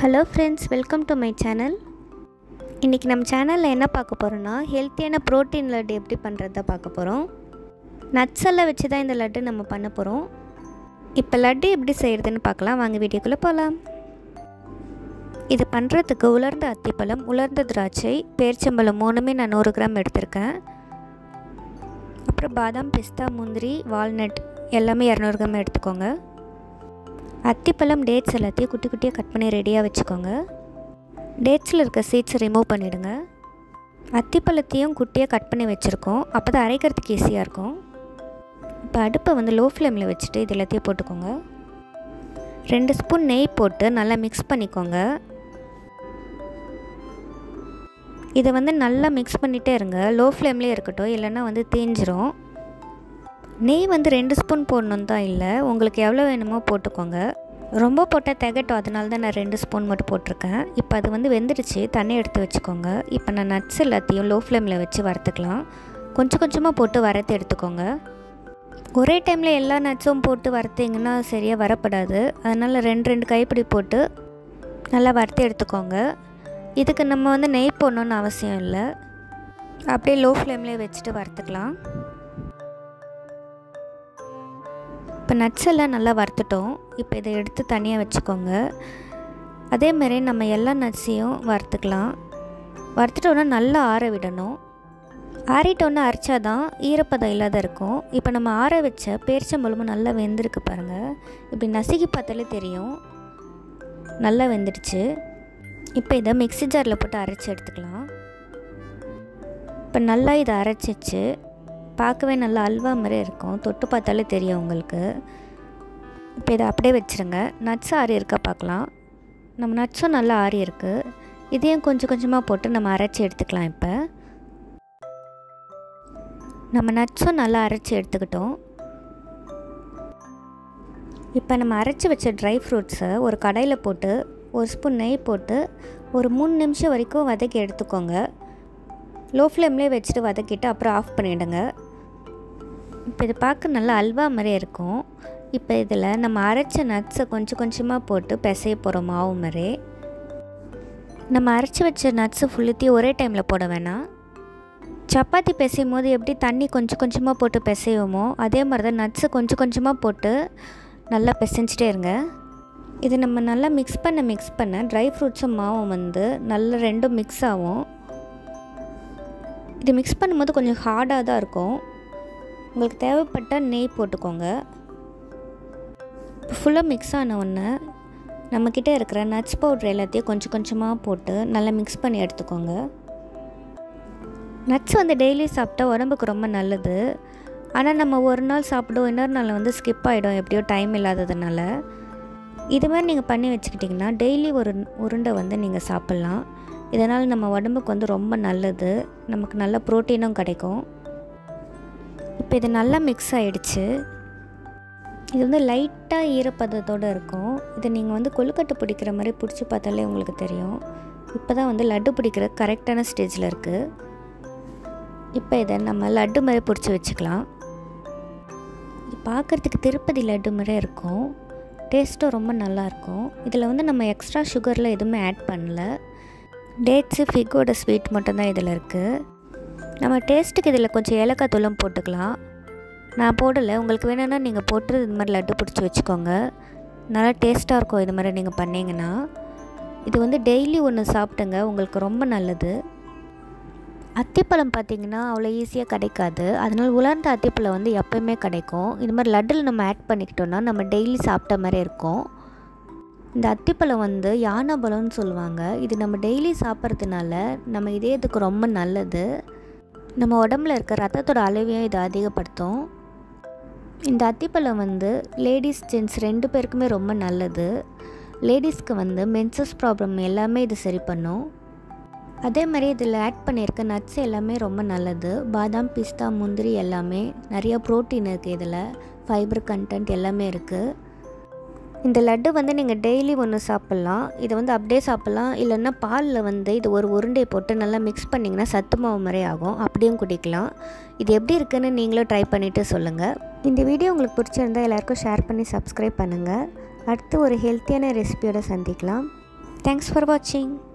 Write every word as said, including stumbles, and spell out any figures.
Hello friends, welcome to my channel. இன்னைக்கு நம்ம சேனல்ல என்ன பார்க்க போறோம்னா ஹெல்தியான புரோட்டீன் லட்டு எப்படி பண்றத பார்க்க போறோம். நட்ஸ் எல்லாம் வச்சு தான் இந்த லட்டு நம்ம பண்ண போறோம். இப்போ லட்டு எப்படி செய்யறதுன்னு பார்க்கலாம். வாங்க வீடியோக்குள்ள போலாம். இது பண்றதுக்கு உலர்ந்த அத்திப்பழம், உலர்ந்த திராட்சை, பேரிச்சம்பழம் மூணுமே நான் நூறு கிராம் எடுத்துர்க்கேன். அப்புறம் பாதாம், பிஸ்தா, முந்திரி, வால்நட் எல்லாமே இருநூறு கிராம் எடுத்துக்கோங்க. அத்திப்பழம், டேட்ஸ் எல்லாத்தையும் குட்டி குட்டியாக கட் பண்ணி ரெடியாக வச்சுக்கோங்க. டேட்ஸில் இருக்க சீட்ஸை ரிமூவ் பண்ணிவிடுங்க. அத்திப்பழத்தையும் குட்டியாக கட் பண்ணி வச்சுருக்கோம், அப்போ தான் அரைக்கிறதுக்கு ஈஸியாக இருக்கும். இப்போ அடுப்பை வந்து லோ ஃப்ளேமில் வச்சுட்டு இது எல்லாத்தையும் போட்டுக்கோங்க. ரெண்டு ஸ்பூன் நெய் போட்டு நல்லா மிக்ஸ் பண்ணிக்கோங்க. இதை வந்து நல்லா மிக்ஸ் பண்ணிகிட்டே இருங்க. லோ ஃப்ளேம்லேயே இருக்கட்டும், இல்லைன்னா வந்து தீஞ்சிரும். நெய் வந்து ரெண்டு ஸ்பூன் போடணும் தான் இல்லை, உங்களுக்கு எவ்வளோ வேணுமோ போட்டுக்கோங்க. ரொம்ப போட்டால் திகட்டும், அதனால தான் நான் ரெண்டு ஸ்பூன் மட்டும் போட்டிருக்கேன். இப்போ அது வந்து வெந்துடுச்சு, தண்ணி எடுத்து வச்சுக்கோங்க. இப்போ நான் நட்ஸ் எல்லாத்தையும் லோ ஃப்ளேமில் வச்சு வறுத்துக்கலாம். கொஞ்சம் கொஞ்சமாக போட்டு வறுத்து எடுத்துக்கோங்க. ஒரே டைமில் எல்லா நட்ஸும் போட்டு வறுத்திங்கன்னா சரியாக வரப்படாது. அதனால் ரெண்டு ரெண்டு கைப்பிடி போட்டு நல்லா வறுத்து எடுத்துக்கோங்க. இதுக்கு நம்ம வந்து நெய் போடணுன்னு அவசியம் இல்லை, அப்படியே லோ ஃப்ளேம்லேயே வச்சுட்டு வறுத்துக்கலாம். இப்போ நட்ஸ் எல்லாம் நல்லா வறுத்துட்டோம். இப்போ இதை எடுத்து தனியாக வச்சுக்கோங்க. அதேமாதிரி நம்ம எல்லா நட்ஸையும் வறுத்துக்கலாம். வறுத்துட்டோன்னா நல்லா ஆற விடணும். ஆறிட்டோன்னா அரைச்சா தான் ஈரப்பதம் இல்லாத இருக்கும். இப்போ நம்ம ஆற வச்ச பேரிச்சம்பழமும் நல்லா வெந்திருக்கு பாருங்கள். இப்படி நசுக்கி பார்த்தாலே தெரியும் நல்லா வெந்துடுச்சு. இப்போ இதை மிக்ஸி ஜாரில் போட்டு அரைச்சி எடுத்துக்கலாம். இப்போ நல்லா இதை அரைச்சிச்சு, பார்க்கவே நல்லா அல்வா மாதிரி இருக்கும், தொட்டு பார்த்தாலே தெரியும் உங்களுக்கு. இப்போ இதை அப்படியே வச்சுருங்க. நட்ஸ் ஆறி இருக்கா பார்க்கலாம். நம்ம நட்ஸும் நல்லா ஆறி இருக்குது. இதையும் கொஞ்சம் கொஞ்சமாக போட்டு நம்ம அரைச்சி எடுத்துக்கலாம். இப்போ நம்ம நட்ஸும் நல்லா அரைச்சி எடுத்துக்கிட்டோம். இப்போ நம்ம அரைச்சி வச்ச ட்ரை ஃப்ரூட்ஸை ஒரு கடாயில் போட்டு ஒரு ஸ்பூன் நெய் போட்டு ஒரு மூணு நிமிஷம் வரைக்கும் வதக்கி எடுத்துக்கோங்க. லோ ஃப்ளேம்லேயே வச்சுட்டு வதக்கிட்டு அப்புறம் ஆஃப் பண்ணிவிடுங்க. இப்போ இது பார்க்க நல்லா அல்வா மாதிரியே இருக்கும். இப்போ இதில் நம்ம அரைச்ச நட்ஸை கொஞ்சம் கொஞ்சமாக போட்டு பிசைய போகிறோம் மாவு மாதிரி. நம்ம அரைச்சி வச்ச நட்ஸு ஃபுல்லுத்தையும் ஒரே டைமில் போட வேணாம். சப்பாத்தி பிசையும் போது எப்படி தண்ணி கொஞ்சம் கொஞ்சமாக போட்டு பிசைவோமோ அதே மாதிரி தான் நட்ஸு கொஞ்சம் கொஞ்சமாக போட்டு நல்லா பிசைஞ்சிட்டே இருங்க. இது நம்ம நல்லா மிக்ஸ் பண்ண மிக்ஸ் பண்ண ட்ரை ஃப்ரூட்ஸும் மாவும் வந்து நல்லா ரெண்டும் மிக்ஸ் ஆகும். இது மிக்ஸ் பண்ணும்போது கொஞ்சம் ஹார்டாக தான் இருக்கும். உங்களுக்கு தேவைப்பட்டால் நெய் போட்டுக்கோங்க. இப்போ ஃபுல்லாக மிக்ஸ் ஆன ஒன்று நம்மக்கிட்ட இருக்கிற நட்ஸ் பவுட்ரு எல்லாத்தையும் கொஞ்சம் கொஞ்சமாக போட்டு நல்லா மிக்ஸ் பண்ணி எடுத்துக்கோங்க. நட்ஸ் வந்து டெய்லி சாப்பிட்டா உடம்புக்கு ரொம்ப நல்லது. ஆனால் நம்ம ஒரு நாள் சாப்பிடுவோம், இன்னொரு நாள் வந்து ஸ்கிப் ஆகிடும், எப்படியோ டைம் இல்லாததுனால. இது மாதிரி நீங்கள் பண்ணி வச்சுக்கிட்டிங்கன்னா டெய்லி ஒரு உருண்டை வந்து நீங்கள் சாப்பிட்லாம். இதனால் நம்ம உடம்புக்கு வந்து ரொம்ப நல்லது, நமக்கு நல்ல ப்ரோட்டீனும் கிடைக்கும். இப்போ இது நல்லா மிக்ஸ் ஆகிடுச்சு. இது வந்து லைட்டாக ஈரப்பதத்தோடு இருக்கும். இதை நீங்கள் வந்து கொழுக்கட்டை பிடிக்கிற மாதிரி பிடிச்சி பார்த்தாலே உங்களுக்கு தெரியும். இப்போ தான் வந்து லட்டு பிடிக்கிற கரெக்டான ஸ்டேஜில் இருக்குது. இப்போ இதை நம்ம லட்டு மாதிரி பிடிச்சி வச்சுக்கலாம். இது பார்க்குறதுக்கு திருப்பதி லட்டு மாதிரி இருக்கும், டேஸ்ட்டும் ரொம்ப நல்லாயிருக்கும். இதில் வந்து நம்ம எக்ஸ்ட்ரா சுகரில் எதுவுமே ஆட் பண்ணல. டேட்ஸு, ஃபிக்கோட ஸ்வீட் மட்டும்தான் இதில் இருக்குது. நம்ம டேஸ்ட்டுக்கு இதில் கொஞ்சம் ஏலக்காய் தூளும் போட்டுக்கலாம். நான் போடலை, உங்களுக்கு வேணும்னா நீங்கள் போட்டு இது மாதிரி லட்டு பிடிச்சி வச்சுக்கோங்க. நல்லா டேஸ்ட்டாக இருக்கும் இது மாதிரி நீங்கள் பண்ணிங்கன்னா. இது வந்து டெய்லி ஒன்று சாப்பிட்டுங்க, உங்களுக்கு ரொம்ப நல்லது. அத்திப்பழம் பார்த்திங்கன்னா அவ்வளோ ஈஸியாக கிடைக்காது, அதனால் உலர்ந்த அத்திப்பழம் வந்து எப்போயுமே கிடைக்கும். இது மாதிரி லட்டில் நம்ம ஆட் பண்ணிக்கிட்டோன்னா நம்ம டெய்லி சாப்பிட்ட மாதிரி இருக்கும். இந்த அத்திப்பழம் வந்து யானை பழம்னு சொல்லுவாங்க. இது நம்ம டெய்லி சாப்பிட்றதுனால நம்ம இதயத்துக்கு ரொம்ப நல்லது. நம்ம உடம்புல இருக்க ரத்தத்தோட அளவையும் இது அதிகப்படுத்தும். இந்த அத்திப்பழம் வந்து லேடிஸ் ஜென்ட்ஸ் ரெண்டு பேருக்குமே ரொம்ப நல்லது. லேடிஸ்க்கு வந்து மென்சஸ் ப்ராப்ளம் எல்லாமே இது சரி பண்ணும். அதே மாதிரி இதில் ஆட் பண்ணியிருக்க நட்ஸ் எல்லாமே ரொம்ப நல்லது. பாதாம், பிஸ்தா, முந்திரி எல்லாமே நிறைய ப்ரோட்டீன் இருக்குது. இதில் ஃபைபர் கண்டென்ட் எல்லாமே இருக்குது. இந்த லட்டு வந்து நீங்கள் டெய்லி ஒன்று சாப்பிட்லாம். இதை வந்து அப்படியே சாப்பிட்லாம், இல்லைன்னா பாலில் வந்து இது ஒரு உருண்டை போட்டு நல்லா மிக்ஸ் பண்ணிங்கன்னா சத்து மாவு மாதிரி ஆகும், அப்படியும் குடிக்கலாம். இது எப்படி இருக்குதுன்னு நீங்களும் ட்ரை பண்ணிவிட்டு சொல்லுங்கள். இந்த வீடியோ உங்களுக்கு பிடிச்சிருந்தால் எல்லாேருக்கும் ஷேர் பண்ணி சப்ஸ்கிரைப் பண்ணுங்கள். அடுத்து ஒரு ஹெல்த்தியான ரெசிபியோடு சந்திக்கலாம். தேங்க்ஸ் ஃபார் வாட்சிங்.